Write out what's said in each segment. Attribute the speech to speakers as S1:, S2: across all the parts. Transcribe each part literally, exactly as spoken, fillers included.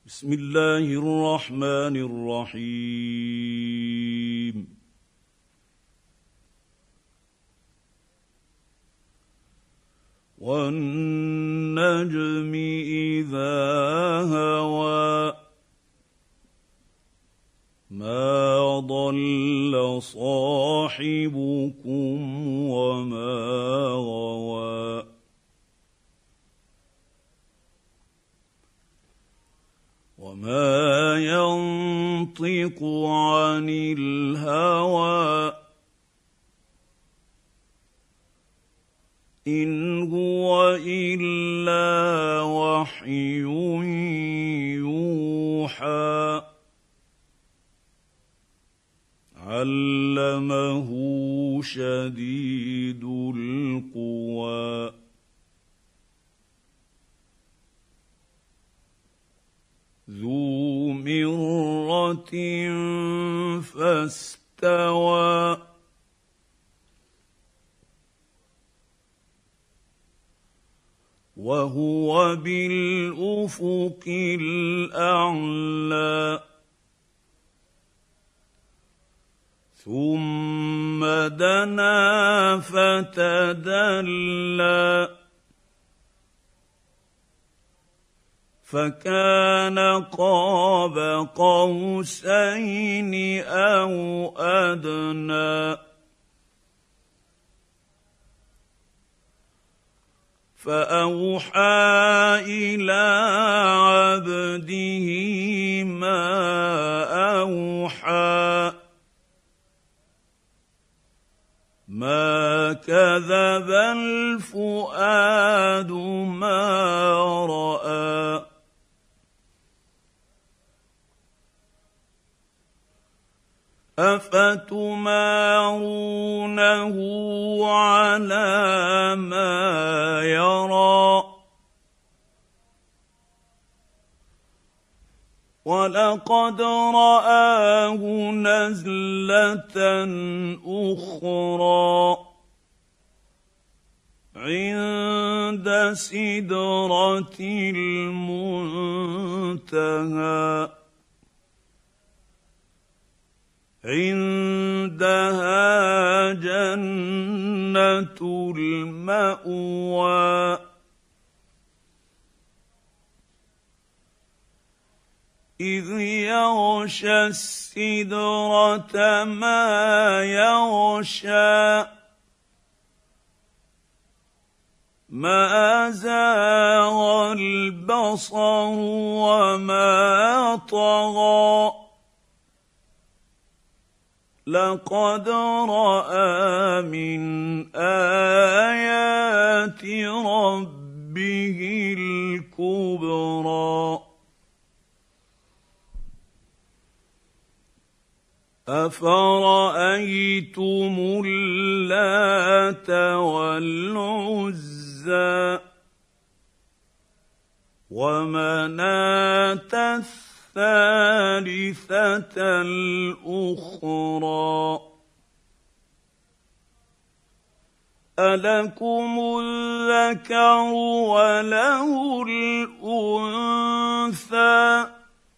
S1: بسم الله الرحمن الرحيم والنجم إذا هوى ما ضل صاحبكم وما غوى وما ينطق عن الهوى إن هو إلا وحي يوحى علمه شديد القوى ذو مرة فاستوى وهو بالأفق الأعلى ثم دنا فتدلى فكان قاب قوسين أو أدنى فأوحى إلى عبده ما أوحى ما كذب الفؤاد ما رأى أفتمارونه على ما يرى ولقد رآه نزلة أخرى عند سدرة المنتهى عندها جنة المأوى إذ يغشى السدرة ما يغشى ما زاغ البصر وما طغى لقد رأى من آيات ربه الكبرى أفرأيتم اللات والعزى ومناة الثالثة الأخرى ألكم الذكر وله الأنثى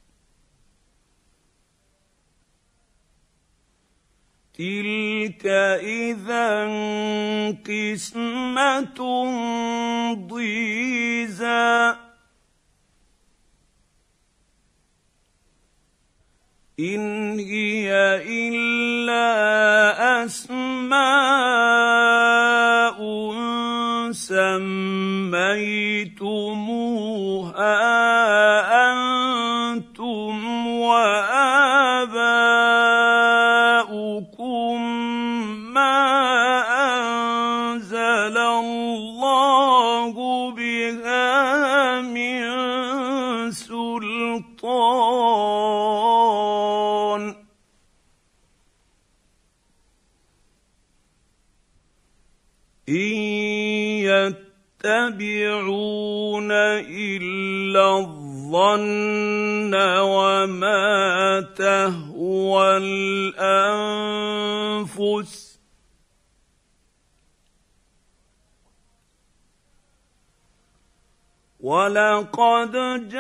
S1: تلك إذا قسمة ضيزى إن هي إلا أسماء سميتموها أنتم وآباؤكم ما أنزل الله بها من سلطان إن يتبعون إلا الظن وما تهوى الأنفس ولقد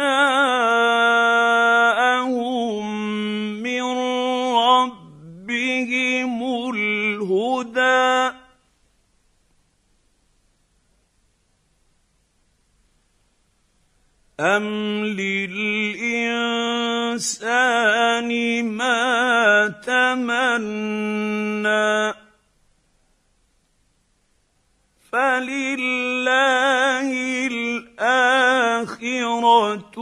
S1: جاءهم من ربهم الهدى أم للإنسان ما تمنى فلله الآخرة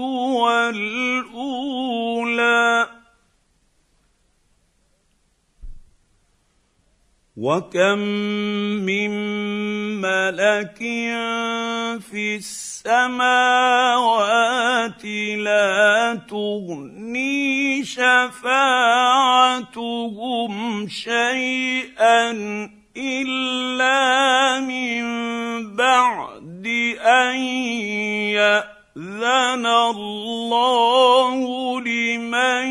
S1: والأولى وكم من ملك في السماوات لا تغني شفاعتهم شيئا إلا من بعد أن يأذن الله لمن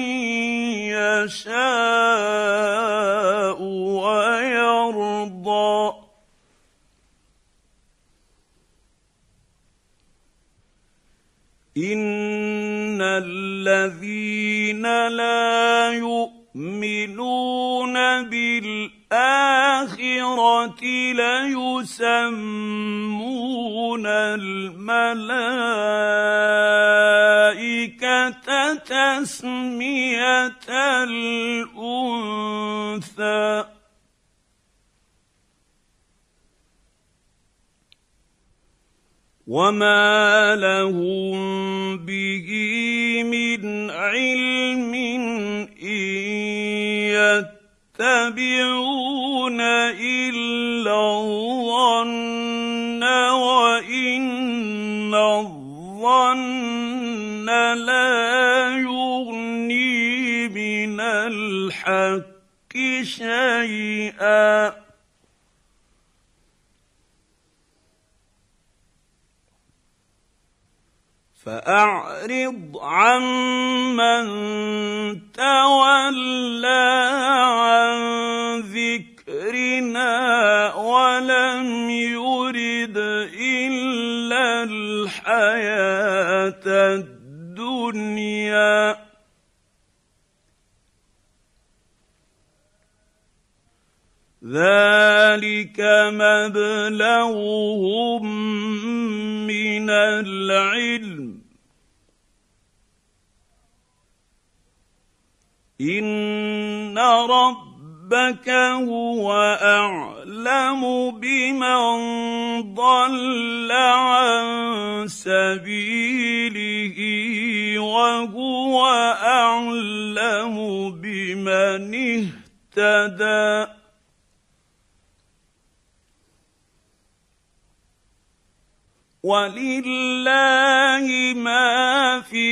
S1: يشاء ويرضى إن الذين لا يؤمنون بالآخرة ليسمون الملائكة تسمية الأنثى وما لهم به من علم إن يتبعون إلا الظن وإن الظن لا يغني من الحق شيئا فأعرض عمن تولى عن ذكرنا ولم يرد إلا الحياة الدنيا ذلك مبلغهم من العلم إن ربك هو أعلم بمن ضل عن سبيله وهو أعلم بمن اهتدى ولله ما في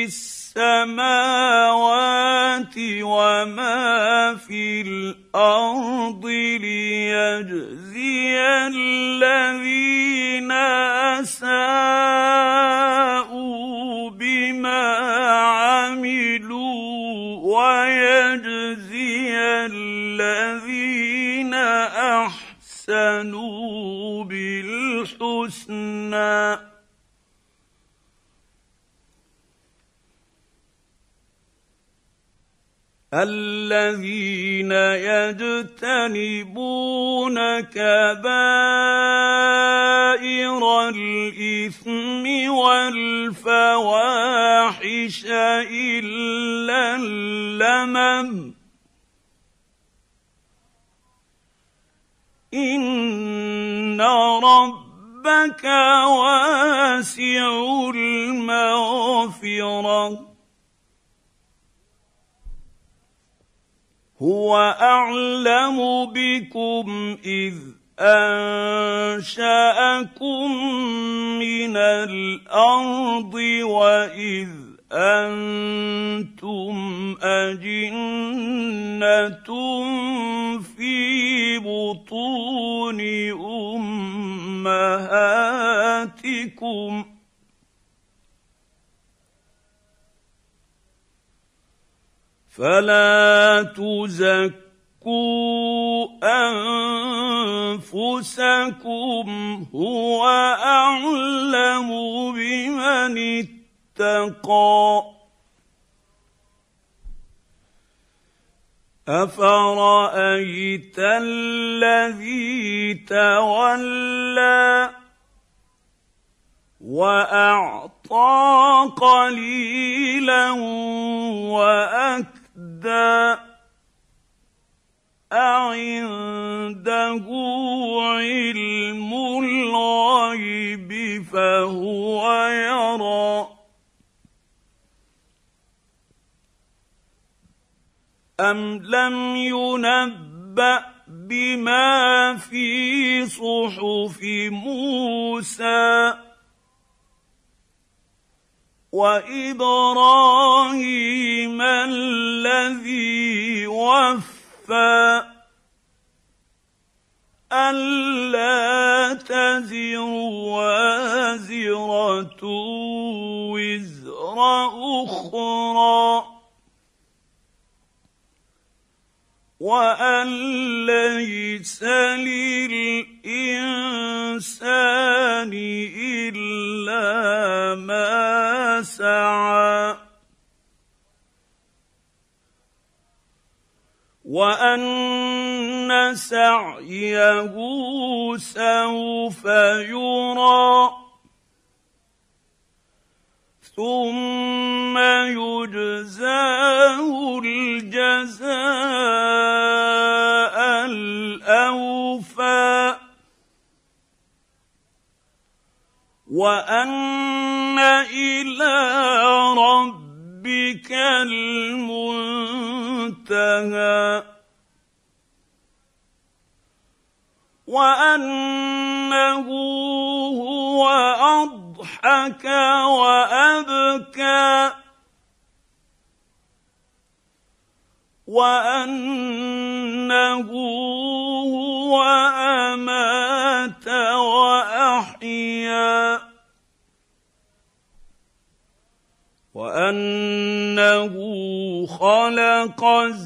S1: السماوات وما في الأرض ليجزي الذين أساءوا بما عملوا ويجزي الذين أحسنوا بالحسنى الذين يجتنبون كبائر الإثم والفواحش إلا اللمم إن ربك واسع المغفرة هو أعلم بكم إذ أنشأكم من الأرض وإذ أنتم أجنة في بطون أمهاتكم فلا تزكوا تزكوا أنفسكم هو أعلم بمن اتقى أفرأيت الذي تولى وأعطى قليلا وأكدى أعنده علم الغيب فهو يرى أم لم ينبأ بما في صحف موسى وإبراهيم الذي وفى ألا تزر وازرة وزر أخرى وأن ليس للإنسان إلا ما سعى وأن سعيه سوف يرى ثم يجزاه الجزاء الأوفى وأن إلى ربك المنتهى وأنه هو أضحك وأبكى وأنه هو أمات وأحيا وأنه خلق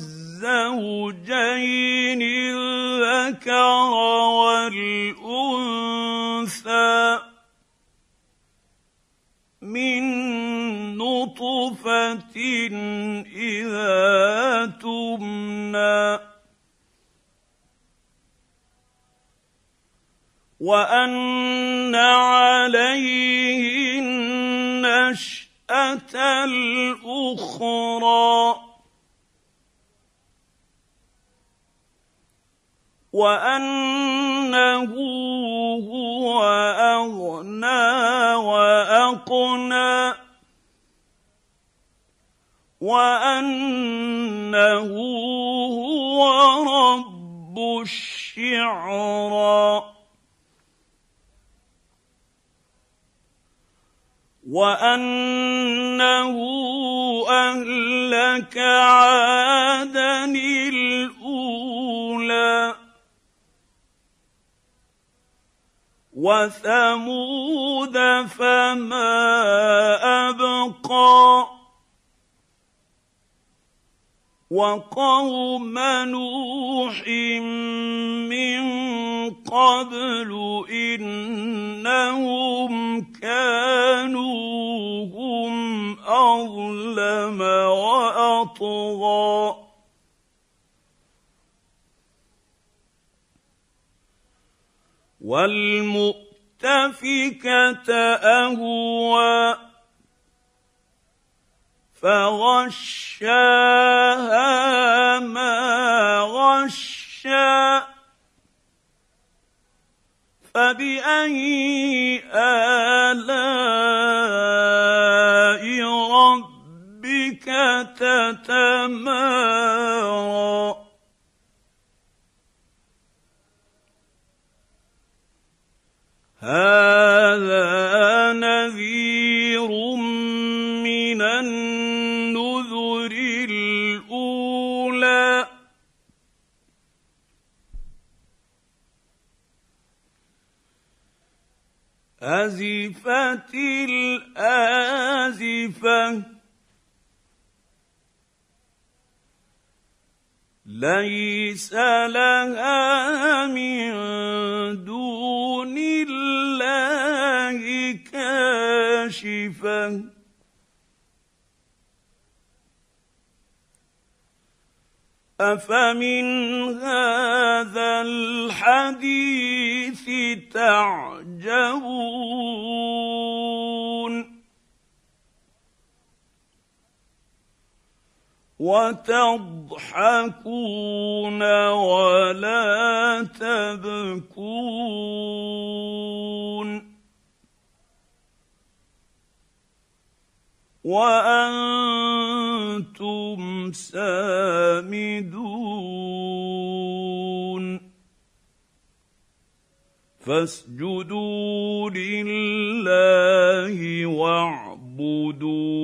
S1: الزوجين الذكر والأنثى من نطفة إذا تمنى وأن عليه النشأة الأخرى وأنه هو أغنى وأقنى وأنه هو رب الشعرى وأنه أهلك عادا الأولى وثمود فما أبقى وقوم نوح من قبل إنهم كانوا هم أظلم وأطغى والمؤتفكة أهوى فغشاها ما غشى فبأي آلاء ربك تتمارى هذا نذير من النذر الأولى أزفت الآزفة ليس لها من دون الله كاشفة أفمن هذا الحديث تعجبون وتضحكون ولا تبكون وأنتم سامدون فاسجدوا لله واعبدوا